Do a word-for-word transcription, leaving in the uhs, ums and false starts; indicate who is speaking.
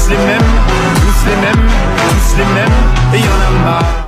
Speaker 1: les mêmes, tous les mêmes, tous les mêmes, et y en a marre.